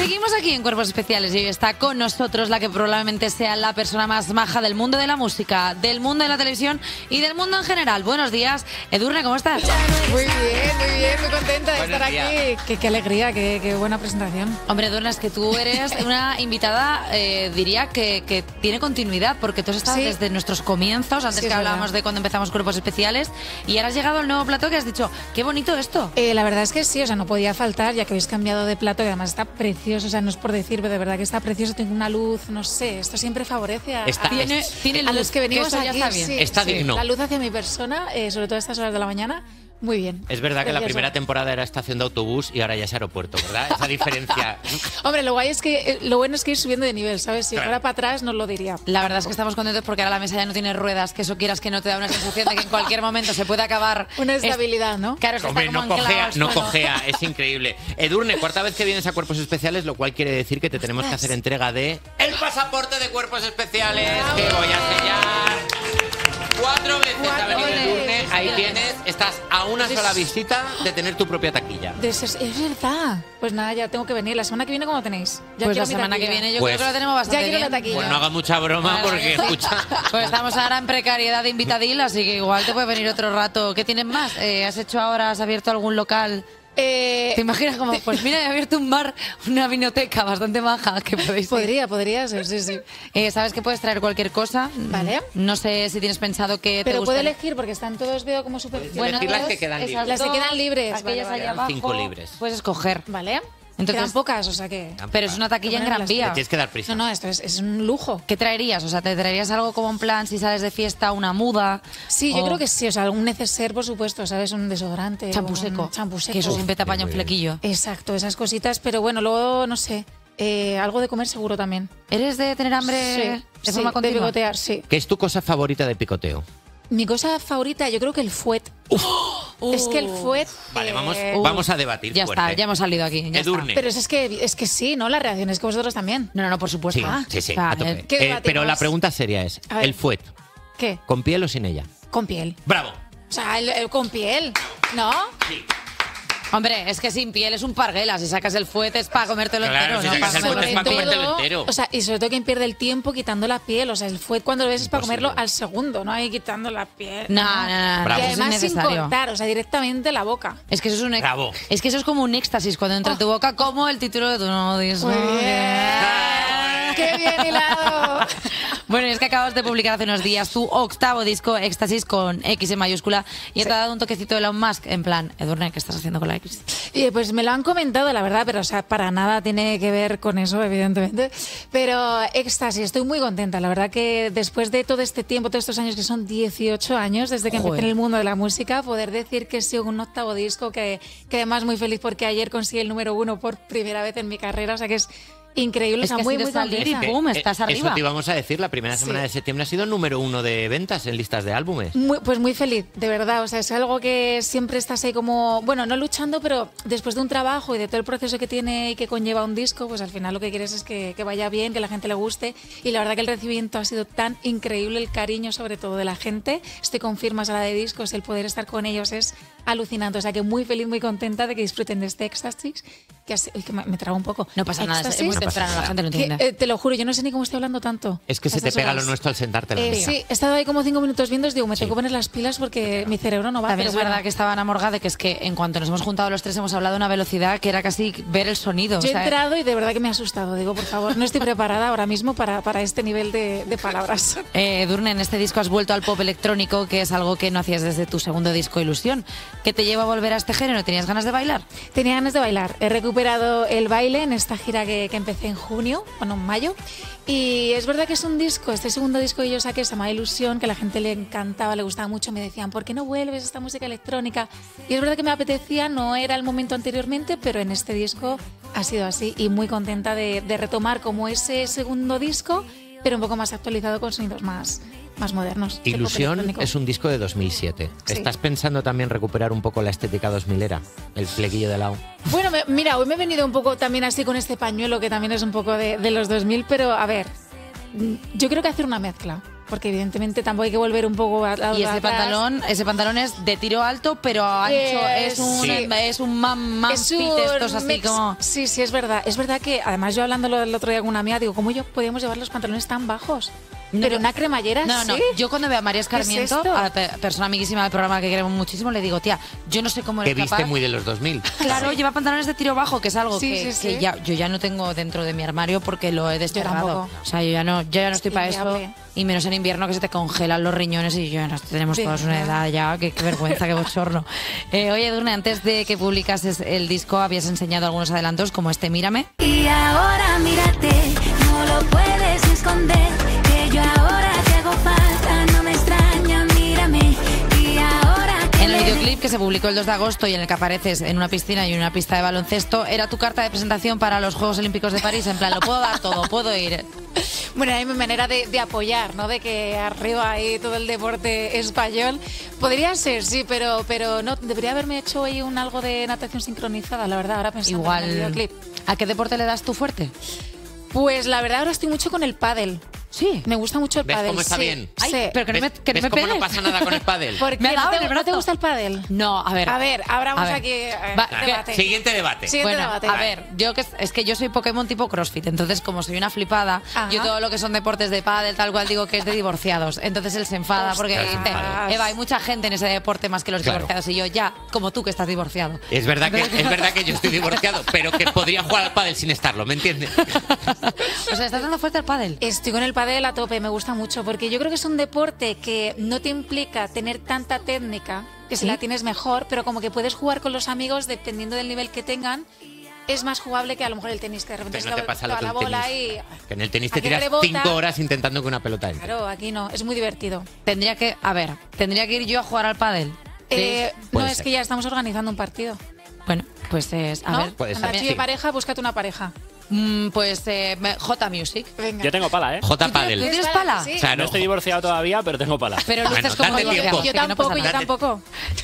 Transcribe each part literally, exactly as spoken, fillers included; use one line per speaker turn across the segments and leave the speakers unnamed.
Seguimos aquí en Cuerpos Especiales y hoy está con nosotros la que probablemente sea la persona más maja del mundo de la música, del mundo de la televisión y del mundo en general. Buenos días, Edurne, ¿cómo estás?
Muy bien, muy bien, muy contenta de
Buenos
estar
días.
aquí. Qué, qué alegría, qué, qué buena presentación.
Hombre, Edurne, es que tú eres una invitada, eh, diría que, que tiene continuidad, porque tú has estado
Sí.
desde nuestros comienzos, antes
Sí,
que
es
hablábamos
verdad.
de cuando empezamos Cuerpos Especiales, y ahora has llegado al nuevo plató que has dicho, qué bonito esto.
Eh, la verdad es que sí, o sea, no podía faltar, ya que habéis cambiado de plato y además está precioso, o sea, no es por decir, pero de verdad que está precioso, tiene una luz, no sé, esto siempre favorece a,
Está-
a-
Tiene, tiene
a
luz,
los que venimos
eso ya
aquí.
está bien.
sí,
Está
sí.
digno.
La luz hacia mi persona, eh, sobre todo a estas horas de la mañana, muy bien.
Es verdad que la
Precioso.
primera temporada era estación de autobús y ahora ya es aeropuerto, ¿verdad? Esa diferencia.
Hombre, lo guay es que, eh, lo bueno es que ir subiendo de nivel, ¿sabes? Si
Claro.
fuera para atrás no lo diría.
La verdad es que estamos contentos porque ahora la mesa ya no tiene ruedas, que eso quieras que no te da una sensación de que en cualquier momento se puede acabar.
Una
Es-
estabilidad, ¿no?
Claro, es que
Hombre,
está como
no
anclado
cojea,
al
no
suelo.
cojea, es increíble. Edurne, cuarta vez que vienes a Cuerpos Especiales, lo cual quiere decir que te tenemos que hacer entrega de el pasaporte de Cuerpos Especiales que voy a sellar. Cuatro veces ha
Cuatro
venido
veces.
Edurne, ahí tienes, estás a una sola visita de tener tu propia taquilla.
De eso es, es verdad. Pues nada, ya tengo que venir. La semana que viene, ¿cómo tenéis? Ya
Pues
quiero
la
mi
semana que
taquilla.
viene yo
Pues-
creo que lo tenemos bastante
Ya quiero
bien.
la taquilla.
Pues no haga mucha broma
Claro.
porque escucha.
Pues estamos ahora en precariedad de invitadil, así que igual te puede venir otro rato. ¿Qué tienes más? Eh, ¿Has hecho ahora, has abierto algún local?
Eh,
¿Te imaginas como, pues mira, he abierto un bar, una vinoteca bastante maja que podéis ir?
podría, podría ser, sí, sí.
Eh, ¿Sabes que puedes traer cualquier cosa?
Vale.
No sé si tienes pensado que te
Pero puedo
gustaría-
elegir porque están todos, veo como súper...
Bueno, elegir las que quedan
esas
libres.
Las que
dos,
quedan libres,
aquellas
vale,
allá
vale.
abajo,
Cinco libres.
puedes escoger.
Vale.
Entonces-
Quedan pocas, o sea que...
Pero es una taquilla en Gran
Ponerlas.
Vía.
Te tienes que dar prisa.
No, no, esto es, es un lujo.
¿Qué traerías? O sea, ¿te traerías algo como en plan si sales de fiesta, una muda?
Sí, yo
o
creo que sí, o sea, algún neceser, por supuesto, ¿sabes? Un desodorante.
champú
un
seco?
Champú seco.
Que eso siempre te apaña un
Muy bien.
flequillo.
Exacto, esas cositas, pero bueno, luego, no sé, eh, algo de comer seguro también.
¿Eres de tener hambre
sí,
de
sí,
forma
de
continua?
picotear, sí.
¿Qué es tu cosa favorita de picoteo?
Mi cosa favorita, yo creo que el fuet. Es que el fuet...
Vale, vamos,
eh,
vamos a debatir
Ya
fuerte.
está, ya hemos salido aquí. ya
Edurne.
Pero es que, es que sí, ¿no? La reacción es que vosotros también.
está. No, no, no, por supuesto.
Sí,
Ah,
sí, sí,
o sea,
a tope.
eh,
¿Qué
Eh,
debatimos?
pero la pregunta seria es,
A ver.
¿el fuet
¿Qué?
con piel o sin ella?
Con piel.
¡Bravo!
O sea, el, el con piel, ¿no?
Hombre, es que sin piel es un parguela. Si sacas el fuete es para comértelo
Claro,
entero.
si
¿no?
sacas el
Para
fuete es
comértelo
para
entero.
comértelo entero.
O sea, y sobre todo quien pierde el tiempo quitando la piel. O sea, el fuet cuando lo ves es para
Imposible.
comerlo al segundo, no ahí quitando la piel.
No, no, no, no,
Bravo.
Y
eso es
además sin
innecesario.
cortar, o sea, directamente la boca.
Es que eso es un ex-
Bravo.
es que eso es como un éxtasis cuando entra en tu boca, como el título de tu nuevo disco.
Muy bien. ¡Qué bien hilado!
Bueno, y es que acabas de publicar hace unos días tu octavo disco, Éxtasis, con X en mayúscula, y te ha dado un toquecito de Elon Musk, en plan, Edurne, ¿qué estás haciendo con la X?
Y pues me lo han comentado, la verdad, pero o sea, para nada tiene que ver con eso, evidentemente. Pero éxtasis, estoy muy contenta. La verdad que después de todo este tiempo, todos estos años, que son dieciocho años desde que
Joder.
empecé en el mundo de la música, poder decir que sí, un octavo disco, que, que además muy feliz porque ayer conseguí el número uno por primera vez en mi carrera, o sea que es increíble,
Es
o sea,
que
muy,
así de
muy
salir y
contenta.
pum, estás
Eh,
arriba.
Eso te íbamos a decir, la primera semana
Sí.
de septiembre ha sido número uno de ventas en listas de álbumes.
Muy- pues muy feliz, de verdad. O sea, es algo que siempre estás ahí como, bueno, no luchando, pero después de un trabajo y de todo el proceso que tiene y que conlleva un disco, pues al final lo que quieres es que, que vaya bien, que la gente le guste. Y la verdad que el recibimiento ha sido tan increíble, el cariño sobre todo de la gente. Estoy con firmas a la de discos, el poder estar con ellos es alucinante. O sea, que muy feliz, muy contenta de que disfruten de este éxtasis. Que, ha sido- uy, que me, me trago un poco.
No pasa nada, es
Éxtasis,
muy
No pasa
temprano, la
nada.
gente lo
que,
entiende.
eh, te lo juro, yo no sé ni cómo estoy hablando tanto.
Es que
a
se te
estas
pega lo
horas.
nuestro al sentarte en la
Eh,
mesa.
sí, he estado ahí como cinco minutos viendo, os digo, me tengo que poner las pilas porque mi cerebro no va.
También
pero
es
bueno.
verdad que estaba enamorada de que es que en cuanto nos hemos juntado los tres hemos hablado a una velocidad que era casi ver el sonido.
Yo
o
he
sea,
entrado y de verdad que me ha asustado. Digo, por favor, no estoy preparada ahora mismo para, para este nivel de, de palabras.
Eh, Edurne, en este disco has vuelto al pop electrónico, que es algo que no hacías desde tu segundo disco, Ilusión. ¿Qué te lleva a volver a este género? ¿Tenías ganas de bailar?
Tenía ganas de bailar. He recuperado el baile en esta gira que, que empecé en junio, bueno, en mayo. Y es verdad que es un disco, este segundo disco que yo saqué se llama Ilusión, que a la gente le encantaba, le gustaba mucho. Me decían, ¿por qué no vuelves a esta música electrónica? Y es verdad que me apetecía, no era el momento anteriormente, pero en este disco ha sido así. Y muy contenta de, de retomar como ese segundo disco, pero un poco más actualizado con sonidos más, más modernos. de pop
Ilusión
electrónico.
es un disco de dos mil siete.
Sí.
¿Estás pensando también recuperar un poco la estética dos milera? El flequillo de lado.
Bueno, me- mira, hoy me he venido un poco también así con este pañuelo que también es un poco de, de los dos mil, pero a ver, mm, yo creo que hacer una mezcla. porque evidentemente tampoco hay que volver un poco a, a
Y ese
atrás.
pantalón, ese pantalón es de tiro alto, pero ancho,
Eh,
es un,
sí.
es un man, man
Es
fit,
un
estos así
mix.
como...
Sí, sí, es verdad. Es verdad que, además, yo hablándolo el otro día con una amiga, digo, ¿cómo yo podíamos llevar los pantalones tan bajos?
No,
Pero
no.
una cremallera,
No, no,
¿sí?
yo cuando veo a María Escarmiento,
esto?
a la pe- persona amiguísima del programa que queremos muchísimo, le digo, tía, yo no sé cómo
Que
eres
viste
capaz.
muy de los dos mil.
Claro, lleva pantalones de tiro bajo, que es algo
Sí,
que,
sí,
que
sí.
ya, yo ya no tengo dentro de mi armario porque lo he desterrado.
tampoco.
O sea, yo ya no, yo ya no estoy para eso.
inviable.
Y menos en invierno que se te congelan los riñones y yo no tenemos todos una edad ya, qué, qué vergüenza, qué bochorno. Eh, oye, Edurne, antes de que publicases el disco habías enseñado algunos adelantos como este Mírame.
Y ahora mírate, no lo puedes esconder, que yo ahora te hago falta, no me extraña, mírame. Y ahora que
En el
le-
videoclip que se publicó el dos de agosto y en el que apareces en una piscina y en una pista de baloncesto, era tu carta de presentación para los Juegos Olímpicos de París. En plan, lo puedo dar todo, puedo ir.
Bueno, hay mi manera de, de apoyar, ¿no? De que arriba hay todo el deporte español. Podría ser, sí, pero, pero no. Debería haberme hecho ahí un algo de natación sincronizada, la verdad, ahora pensando en el
Igual.
videoclip.
¿A qué deporte le das tú fuerte?
Pues la verdad ahora estoy mucho con el pádel.
Sí.
Me gusta mucho el
¿Ves
pádel.
cómo está
sí,
bien?
Ay,
sí.
pero que no me,
¿Ves,
que no
ves
me
cómo no
pegues.
pasa nada con el pádel?
¿Por qué?
Me ha dado
¿No
en
te,
el
no te
brazo.
gusta el pádel?
No, a ver.
A ver, abramos
A ver.
aquí eh,
Va,
debate.
Siguiente debate.
Siguiente
Bueno,
debate.
a ver, yo que es que yo soy Pokémon tipo CrossFit, entonces como soy una flipada,
Ajá.
yo todo lo que son deportes de pádel tal cual digo que es de divorciados. Entonces él se enfada porque
Ostras.
dice, Eva, hay mucha gente en ese deporte más que los
Claro.
divorciados y yo ya, como tú que estás divorciado.
Es verdad, que,
Entonces-
es verdad que yo estoy divorciado, pero que podría jugar al pádel sin estarlo, ¿me entiendes?
O sea, estás dando fuerte al pádel.
Estoy con el pádel a tope, me gusta mucho, porque yo creo que es un deporte que no te implica tener tanta técnica, que si
¿Sí?
la tienes mejor, pero como que puedes jugar con los amigos dependiendo del nivel que tengan. Es más jugable que a lo mejor el tenis, que de repente
Pero no
se
te
va-
pasa
te
lo
va
que
la
el
bola
tenis.
y...
Que en el tenis te
Aquí
tiras
rebota.
cinco horas intentando que una pelota entre.
Claro, aquí no, es muy divertido.
Tendría que, a ver, tendría que ir yo a jugar al pádel.
Eh, no,
Puede
es
ser.
que ya estamos organizando un partido.
Bueno, pues es, a
¿no?
ver,
puede ser.
Anda,
También-
tú de
sí.
pareja, búscate una pareja.
mm, pues eh, me- J Music.
Venga.
Yo tengo pala, ¿eh?
J
¿Tú
Padel.
tienes pala?
Sí.
O sea,
No
no,
estoy divorciado todavía, pero tengo pala.
Pero
Bueno,
luces como
date
divorciado.
tiempo.
así
Yo
que no
tampoco,
pasa
yo
nada.
tampoco.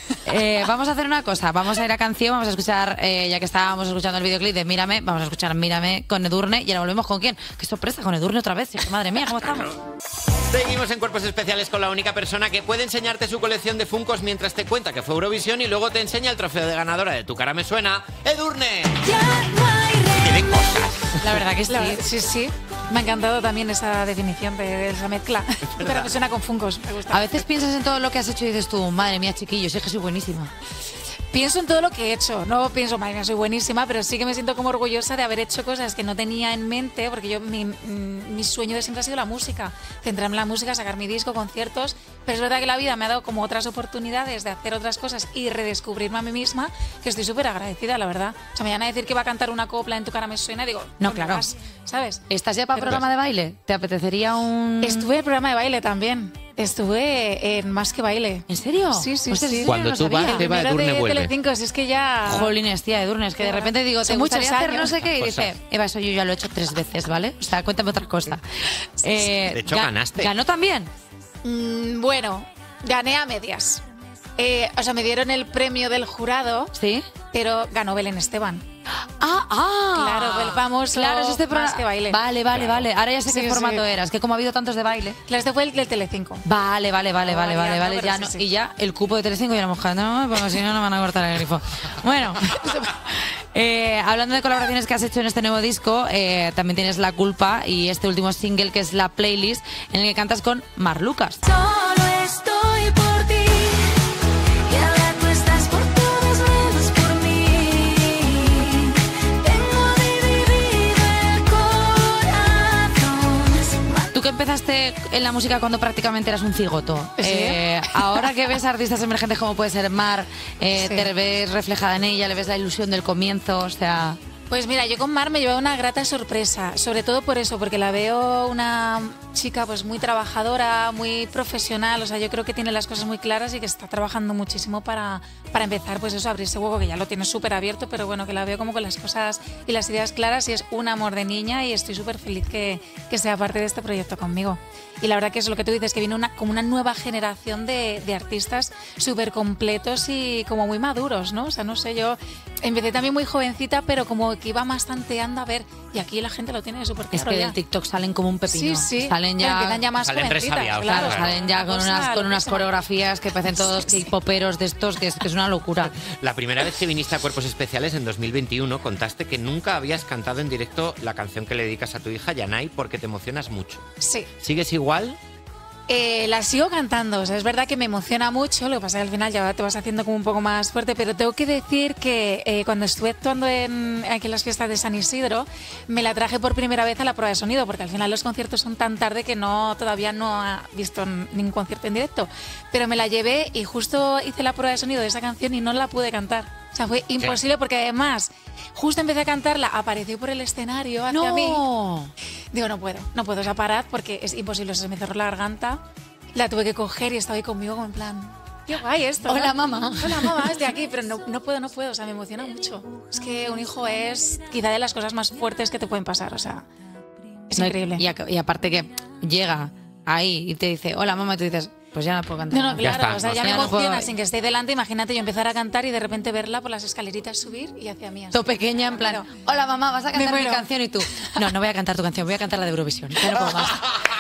Eh, vamos a hacer una cosa, vamos a ir a canción, vamos a escuchar, eh, ya que estábamos escuchando el videoclip de Mírame, vamos a escuchar Mírame con Edurne y ahora volvemos con quién. Qué sorpresa, con Edurne otra vez, sí, madre mía, ¿cómo estamos?
Seguimos en Cuerpos Especiales con la única persona que puede enseñarte su colección de Funkos mientras te cuenta que fue Eurovisión y luego te enseña el trofeo de ganadora de Tu cara me suena, Edurne.
ya no hay
Tiene cosas.
La verdad que sí.
La verdad, sí, sí. Me ha encantado también esa definición de, de esa mezcla. Pero me suena con Funkos, me gusta.
A veces piensas en todo lo que has hecho y dices tú, madre mía, chiquillo, sí es que soy buenísima.
Pienso en todo lo que he hecho. No pienso, madre mía, soy buenísima, pero sí que me siento como orgullosa de haber hecho cosas que no tenía en mente, porque yo mi, mm, mi sueño de siempre ha sido la música. Centrarme en la música, sacar mi disco, conciertos. Pero es verdad que la vida me ha dado como otras oportunidades de hacer otras cosas y redescubrirme a mí misma, que estoy súper agradecida, la verdad. O sea, me van a decir que va a cantar una copla en Tu cara me suena, digo,
No,
¿dónde
claro.
vas? ¿Sabes?
¿Estás ya para
Pero-
programa de baile? ¿Te apetecería un...?
Estuve en el programa de baile también. Estuve en Más que Baile.
¿En serio?
Sí, sí,
Hostia,
sí.
eso yo
Cuando
no
tú
sabía.
vas, te va
Primero
Edurne
de
vuelve.
Telecinco, si es que ya...
Jolines, tía, Edurne, es que de
Qué
repente digo, ¿te
Son muchos
gustaría hacer no
años.
sé qué? Y
Cosas.
dice, Eva, eso yo ya lo he hecho tres veces, ¿vale? O sea, cuéntame otra cosa. Eh,
De hecho,
ga-
ganaste.
¿Ganó también?
Mm, bueno, gané a medias. Eh, o sea, me dieron el premio del jurado,
¿Sí?
pero ganó Belén Esteban.
Ah, ah.
Claro, el famoso
Claro, es este
Más
programa.
que Baile.
Vale, vale, vale. Ahora ya sé
Sí,
qué
sí.
formato era. Es que como ha habido tantos de baile.
Claro, este fue el del Telecinco.
Vale, vale, vale,
No,
vale, vale,
ya no,
vale.
pero
Ya
sí,
no.
sí.
Y ya el cupo de Telecinco ya lo hemos ganado, porque si no, no van a cortar el grifo. Bueno, eh, hablando de colaboraciones que has hecho en este nuevo disco, eh, también tienes La Culpa y este último single que es La Playlist, en el que cantas con Mar Lucas.
Solo estoy por ti y ahora tú estás por todos lados por mí. Tengo dividido el corazón.
Tú que empezaste en la música cuando prácticamente eras un cigoto,
¿Sí?
eh, ahora que ves artistas emergentes como puede ser Mar, eh,
Sí.
te ves reflejada en ella, le ves la ilusión del comienzo, o sea...
Pues mira, yo con Mar me llevé una grata sorpresa, sobre todo por eso, porque la veo una chica pues muy trabajadora, muy profesional, o sea, yo creo que tiene las cosas muy claras y que está trabajando muchísimo para, para empezar pues eso, a abrirse hueco, que ya lo tiene súper abierto, pero bueno, que la veo como con las cosas y las ideas claras y es un amor de niña y estoy súper feliz que, que sea parte de este proyecto conmigo. Y la verdad que es lo que tú dices, que viene una, como una nueva generación de, de artistas súper completos y como muy maduros, ¿no? O sea, no sé, yo empecé también muy jovencita, pero como que iba más tanteando a ver, y aquí la gente lo tiene súper
Es
claro
que
ya.
del TikTok salen como un pepino.
Sí, sí.
Salen
Pero
ya,
empiezan ya más
Salen
jovencitas,
resabiados,
claro.
claro.
salen ya con
Cosa
unas, con unas
loquísima.
coreografías que parecen todos K-poperos de estos, que es, que es una locura.
La primera vez que viniste a Cuerpos Especiales en dos mil veintiuno contaste que nunca habías cantado en directo la canción que le dedicas a tu hija, Yanai, porque te emocionas mucho.
Sí.
¿Sigues igual?
Eh, la sigo cantando, o sea, es verdad que me emociona mucho, lo que pasa es que al final ya te vas haciendo como un poco más fuerte, pero tengo que decir que eh, cuando estuve actuando en, aquí en las fiestas de San Isidro, me la traje por primera vez a la prueba de sonido, porque al final los conciertos son tan tarde que no todavía no ha visto ningún concierto en directo, pero me la llevé y justo hice la prueba de sonido de esa canción y no la pude cantar. O sea, fue imposible porque además, justo empecé a cantarla, apareció por el escenario hacia
¡No!
mí. Digo, no puedo, no puedo, o sea, parad porque es imposible, se me cerró la garganta. La tuve que coger y estaba ahí conmigo como en plan, qué guay esto. ¿no?
Hola, mamá.
Hola, mamá, estoy aquí, pero no, no puedo, no puedo, o sea, me emociona mucho. Es que un hijo es quizá de las cosas más fuertes que te pueden pasar, o sea, es
No,
increíble.
Y, a- y aparte que llega ahí y te dice, hola mamá, y tú dices, pues ya no puedo cantar.
No, no,
Ya
claro,
está,
o sea,
no
ya
sé.
me
Ya no puedo-
emociona sin que esté delante. Imagínate yo empezar a cantar y de repente verla por las escaleritas subir y hacia mí. así.
Todo pequeña, en plan,
Claro.
hola mamá, vas a
Me
cantar mi
muero.
canción y tú, no, no voy a cantar tu canción, voy a cantar la de Eurovisión, ya no puedo más.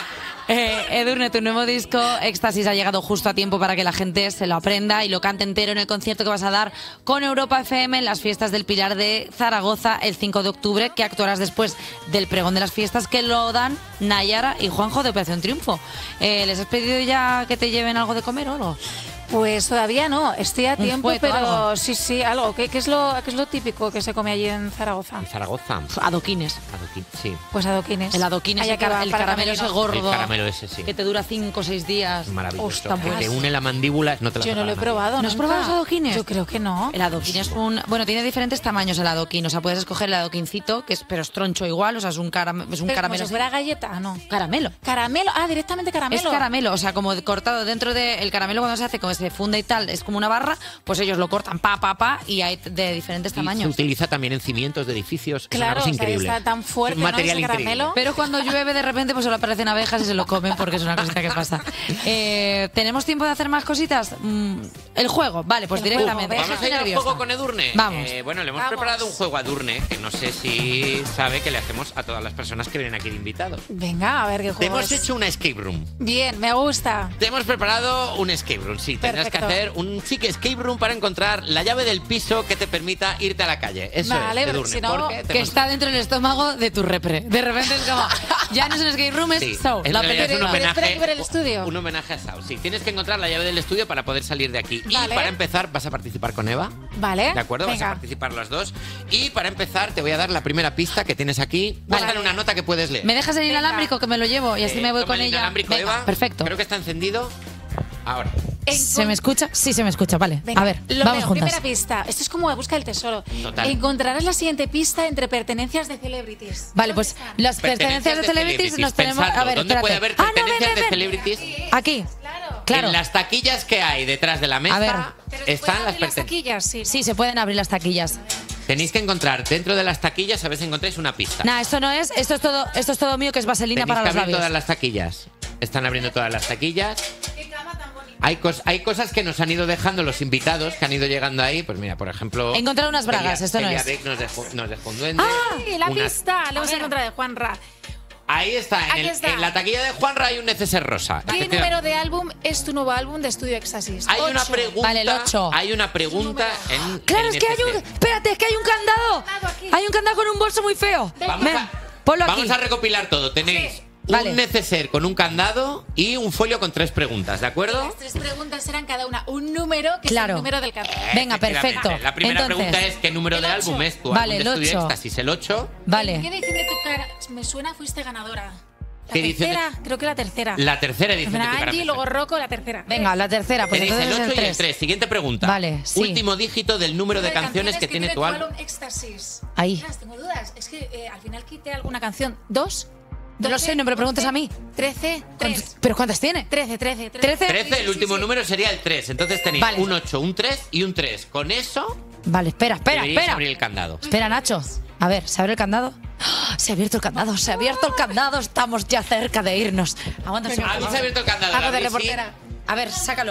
Eh, Edurne, tu nuevo disco, Éxtasis, ha llegado justo a tiempo para que la gente se lo aprenda y lo cante entero en el concierto que vas a dar con Europa F M en las fiestas del Pilar de Zaragoza el cinco de octubre, que actuarás después del pregón de las fiestas que lo dan Nayara y Juanjo de Operación Triunfo. Eh, ¿Les has pedido ya que te lleven algo de comer o algo?
Pues todavía no, estoy a
Un
tiempo,
fueto,
pero
algo.
sí, sí, algo. ¿Qué, qué es lo, ¿Qué es lo típico que se come allí en Zaragoza?
En Zaragoza.
Adoquines.
Adoquín, sí.
Pues adoquines.
El adoquín es
Allá
el,
que
cara-
va
el
para
caramelo ese
camelino.
gordo.
El caramelo ese, sí.
Que te dura cinco o seis días.
Maravilloso.
Ostras,
Que
pues.
te une la mandíbula, no te la
Yo no lo he
separa nadie.
probado.
¿No has
nunca.
probado los adoquines?
Yo creo que no.
El adoquín es un... Bueno, tiene diferentes tamaños el adoquín. O sea, puedes escoger el adoquincito, que es, pero es troncho igual. O sea, es un, caram- es un
Pero
caramelo.
Como si fuera galleta, ah, no.
Caramelo.
Caramelo, ah, directamente caramelo.
Es caramelo, o sea, como cortado dentro del caramelo cuando se hace, como se funde y tal, es como una barra, pues ellos lo cortan pa, pa, pa, y hay de diferentes
Y se
tamaños.
utiliza también en cimientos de edificios.
Claro,
es una cosa
o sea,
increíble.
está tan fuerte,
Es un
¿no?
material
Ese
increíble.
caramelo.
Pero cuando llueve de repente pues solo aparecen abejas y se lo comen porque es una cosita que pasa. Eh, ¿Tenemos tiempo de hacer más cositas? Mm, el juego, vale, pues
El
directamente.
juego,
Vamos
Estoy
a ir al
nerviosa.
juego con Edurne.
Vamos.
Eh, bueno, le hemos
Vamos.
preparado un juego a Edurne que no sé si sabe que le hacemos a todas las personas que vienen aquí de invitados.
Venga, a ver qué
Te
juego
hemos
es.
hecho una escape room.
Bien, me gusta.
Te hemos preparado un escape room. Sí, tendrás que
Perfecto.
hacer un chic escape room para encontrar la llave del piso que te permita irte a la calle. Eso
Vale,
es,
porque
Edurne.
si no-
porque te
Que
hemos-
está dentro del estómago de tu repre. De repente es como, ya no es un escape room, es
Sí,
so,
en
la
realidad es un
película.
Pero espera
homenaje,
que ver el estudio.
un homenaje a Sao. Sí, tienes que encontrar la llave del estudio para poder salir de aquí.
Vale.
Y para empezar, vas a participar con Eva.
Vale.
¿De acuerdo? Vas a
Venga.
participar las dos. Y para empezar, te voy a dar la primera pista que tienes aquí.
Vale.
Vale. en una nota que puedes leer.
¿Me dejas el
Venga.
inalámbrico que me lo llevo y así
Eh,
me voy
toma
con
el
ella?
inalámbrico,
Venga,
Eva.
perfecto.
Creo que está encendido. Ahora.
En-
¿Se me escucha? Sí, se me escucha, vale.
Venga,
a ver,
lo
vamos
leo.
juntas.
Primera pista. Esto es como la busca del tesoro.
Total.
Encontrarás la siguiente pista entre pertenencias de celebrities.
Vale, pues
¿Dónde
las pertenencias de celebrities nos tenemos...
Pensadlo,
A ver,
¿dónde
espérate.
puede haber
Ah, no, ven,
pertenencias
ven,
de
ven.
celebrities?
Aquí.
Claro.
Claro.
En las taquillas que hay detrás de la mesa
A ver.
Pero se
están
pueden
las
abrir las
pertenencias.
taquillas, sí.
Sí, se pueden abrir las taquillas.
Tenéis que encontrar dentro de las taquillas, a ver si encontráis una pista.
Nah, esto no es, esto es todo, esto es todo mío, que es vaselina
Tenéis
para
que
los
abrir
labios.
todas las taquillas. Están abriendo todas las taquillas.
Qué cama tan bonita.
Hay, cos- hay cosas que nos han ido dejando los invitados, que han ido llegando ahí. Pues mira, por ejemplo...
He encontrado unas bragas,
Celia-
esto no
Celia
es.
Rec nos dejó, nos dejó un duende.
Sí, la
Unas-
pista. La hemos
ver.
encontrado de Juan Ra.
Ahí está, en,
Aquí
el-
está.
en la taquilla de Juanra hay un neceser rosa.
¿Qué
Efectivamente.
número de álbum es tu nuevo álbum de Estudio Éxtasis?
Hay una
Ocho.
pregunta.
Vale, el ocho.
Hay una pregunta en.
Claro,
el
es que hay un...
neceser.
Espérate, es que hay un candado.
Candado aquí.
Hay un candado con un bolso muy feo.
Vamos,
Ven,
a,
ponlo aquí.
vamos a recopilar todo. Tenéis
Sí.
un
Vale.
neceser con un candado y un folio con tres preguntas, ¿de acuerdo?
Las tres preguntas eran cada una un número, que
Claro.
es el número del candado.
Venga,
Efectivamente.
perfecto.
La primera
Entonces,
pregunta es: ¿qué número
el
de
ocho.
álbum es tu
Vale,
álbum de
el
estudio
ocho.
éxtasis? El ocho.
¿Qué
Vale.
edición de tu cara? Me suena, fuiste ganadora. La
¿Qué edición de-
tercera, creo que la tercera.
La tercera edición de tu
Primero
cara.
Angie, luego Rocco, la tercera.
Venga, la tercera, pues
Tenéis el
entonces es
ocho
el
y el
tres.
tres. Siguiente pregunta.
Vale, sí.
Último dígito del número de canciones que tiene tu álbum.
Éxtasis.
Ahí.
Ostras, tengo dudas. Es que eh, al final quité alguna canción. ¿Dos?
No lo sé, no me lo preguntes a mí.
Trece. Tres.
¿Pero cuántas tiene?
Trece, trece.
¿Trece?
trece, el
Sí,
último
sí.
número sería el tres. Entonces tenéis
Vale.
un ocho, un tres y un tres. Con eso
Vale, espera, espera,
deberíais
espera.
abrir el candado.
Espera, Nacho. A ver, ¿se abre el candado? ¡Ah! Se ha abierto el candado, se ha abierto el candado. Estamos ya cerca de irnos. Aguanta un segundo.
¿Habéis abierto el candado?
Hago de
¿Lo abrís?
reportera.
A ver, sácalo.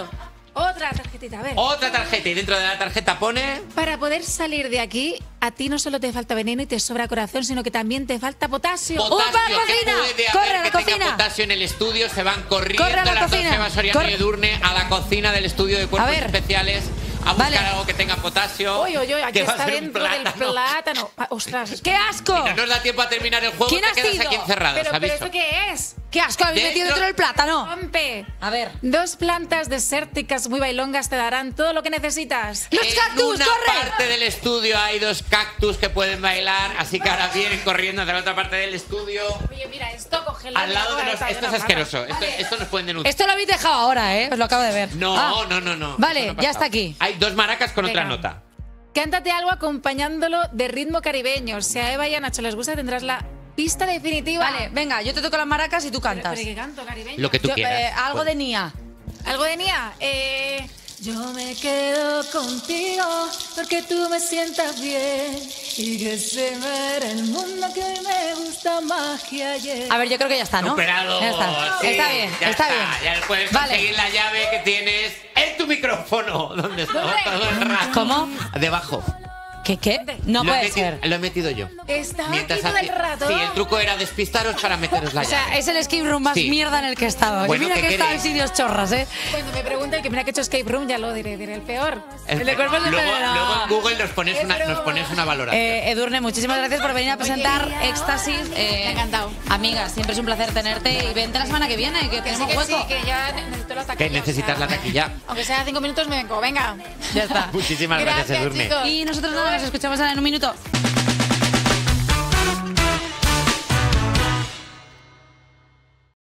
Otra tarjetita, a ver.
Otra tarjeta y dentro de la tarjeta pone...
Para poder salir de aquí, a ti no solo te falta veneno y te sobra corazón, sino que también te falta potasio.
Potasio,
¡Upa,
que
cocina!
puede
¡Corre
haber
a la
que tenga
cocina!
potasio en el estudio. Se van corriendo
¡Corre a la
las dos,
cocina!
Eva Soriano
¡Corre!
y Edurne, a la cocina del estudio de
A
cuerpos
ver.
especiales a buscar
Vale.
algo que tenga potasio.
Uy, uy, uy, aquí
que va a
está
ser un
dentro del
plátano.
plátano. Ah, ostras.
¡Qué asco!
No nos da tiempo a terminar el juego,
¿Quién
te
ha
quedas
sido?
aquí encerrado.
Pero,
¿has
pero
visto?
¿esto qué es?
¡Qué asco! ¿Habéis
Dentro-
metido dentro del plátano?
Pompe.
A ver.
Dos plantas desérticas muy bailongas te darán todo lo que necesitas.
¡Los
En
cactus,
una
corre!
parte del estudio hay dos cactus que pueden bailar, así que ahora vienen corriendo hacia la otra parte del estudio.
Oye, mira, esto cógelo.
Al lado de los...
Esto
Esto es asqueroso. Esto, esto nos pueden denunciar.
Esto lo habéis dejado ahora, ¿eh? Os lo acabo de ver.
No,
Ah.
no, no, no.
Vale,
Eso no ha
ya
pasado.
está aquí.
Hay dos maracas con otra
Venga.
nota.
Cántate algo acompañándolo de ritmo caribeño. Si a Eva y a Nacho les gusta, tendrás la pista definitiva.
Vale, venga, yo te toco las maracas y tú
Pero,
cantas.
pero ¿qué canto caribeño?
Lo que tú
Yo,
quieras.
eh, algo
Pues-
de Nia.
¿Algo de Nia? Eh, yo me quedo contigo porque tú me sientas bien y que se muera el mundo que hoy me gusta más que ayer.
A ver, yo creo que ya está, ¿no?
Superado.
Ya está.
Sí,
está bien,
ya
está, bien.
Ya puedes
Vale.
conseguir la llave que tienes en tu micrófono. ¿Dónde está?
¿Dónde?
Todo el rato.
¿Cómo?
Debajo.
¿Qué, qué? No
lo he
puede
metido,
ser.
Lo he metido yo.
Estaba
Mientras
aquí todo el
hacía-
rato.
Sí, el truco era despistaros para meteros la
O sea,
llave.
es el escape room más
Sí.
mierda en el que he estado.
Bueno,
y mira
¿qué
que he estado en
queréis?
sitios chorras, ¿eh?
Cuando me preguntan que mira que he hecho escape room, ya lo diré, diré el peor.
el de cuerpos de
luego,
pedra.
luego en Google nos pones
Es
una, nos
broma.
pones una valoración.
Eh, Edurne, muchísimas gracias por venir a presentar
Oye,
Éxtasis. Eh,
me ha encantado.
Amiga, siempre es un placer tenerte y vente la semana que viene, que
Que sí,
tenemos
que
hueco.
sí, que ya necesito la taquilla.
Que necesitas
o sea,
la taquilla.
Aunque sea cinco minutos, me vengo. Venga.
Ya está.
Muchísimas gracias,
Gracias,
Edurne.
chicos.
Y nosotros nada, nos escuchamos ahora en un minuto.